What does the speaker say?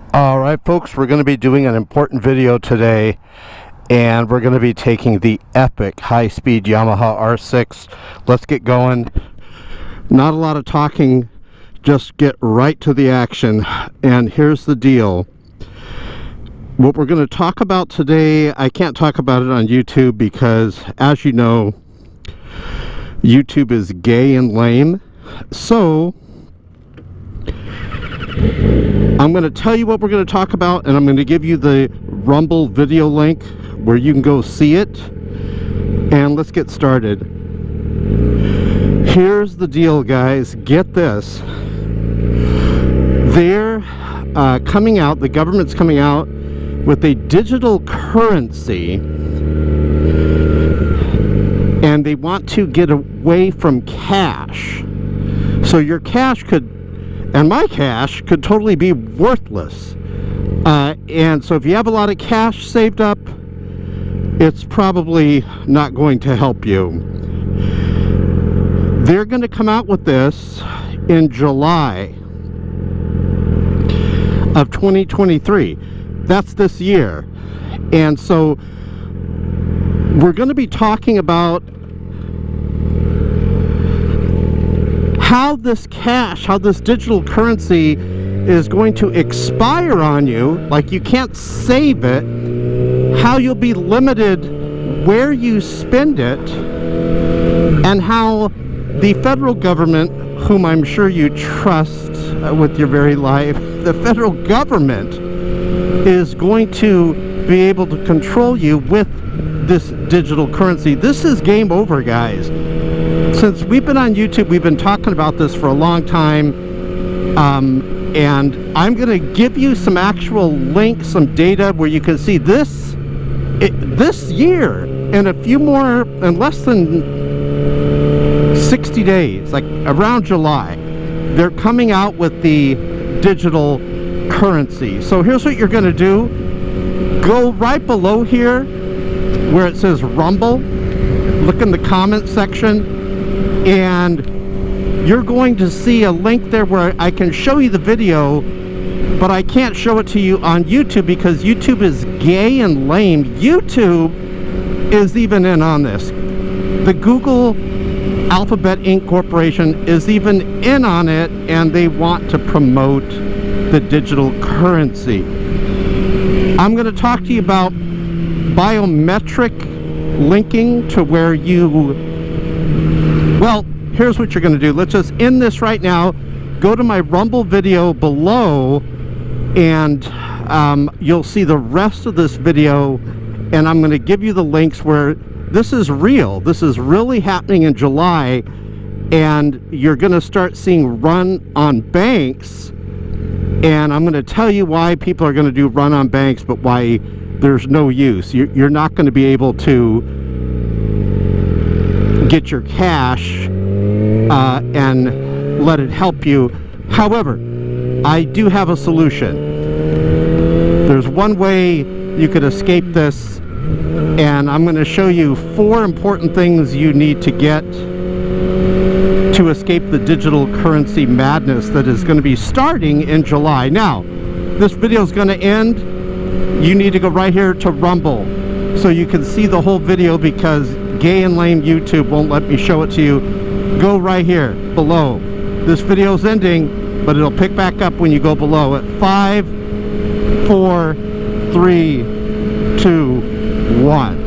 Alright folks, we're going to be doing an important video today, and we're going to be taking the epic high-speed Yamaha R6. Let's get going. Not a lot of talking, just get right to the action. And here's the deal. What we're going to talk about today, I can't talk about it on YouTube because, as you know, YouTube is gay and lame. So I'm going to tell you what we're going to talk about, and I'm going to give you the Rumble video link where you can go see it. And let's get started. Here's the deal, guys. Get this. They're coming out, the government's coming out with a digital currency, and they want to get away from cash. So your cash could, and my cash could totally be worthless. And so if you have a lot of cash saved up, it's probably not going to help you. They're going to come out with this in July of 2023. That's this year. And so we're going to be talking about how this cash, how this digital currency is going to expire on you, like you can't save it, how you'll be limited where you spend it, and how the federal government, whom I'm sure you trust with your very life, the federal government is going to be able to control you with this digital currency. This is game over, guys. Since we've been on YouTube, we've been talking about this for a long time, and I'm going to give you some actual links, some data where you can see this year, in a few more, in less than 60 days, like around July, they're coming out with the digital currency. So here's what you're going to do. Go right below here where it says Rumble. Look in the comment section, and you're going to see a link there where I can show you the video, but I can't show it to you on YouTube because YouTube is gay and lame. YouTube is even in on this. The Google Alphabet Inc. Corporation is even in on it, and they want to promote the digital currency. I'm going to talk to you about biometric linking to where you, well, here's what you're going to do. Let's just end this right now. Go to my Rumble video below, and you'll see the rest of this video, and I'm going to give you the links where this is real. This is really happening in July, and you're going to start seeing run on banks, and I'm going to tell you why people are going to do run on banks, but why there's no use. You're not going to be able to get your cash and let it help you. However, I do have a solution. There's one way you could escape this, and I'm going to show you 4 important things you need to get to escape the digital currency madness that is going to be starting in July. Now, this video is going to end. You need to go right here to Rumble so you can see the whole video, because gay and lame YouTube won't let me show it to you. Go right here below. This video is ending, but it'll pick back up when you go below at 5, 4, 3, 2, 1.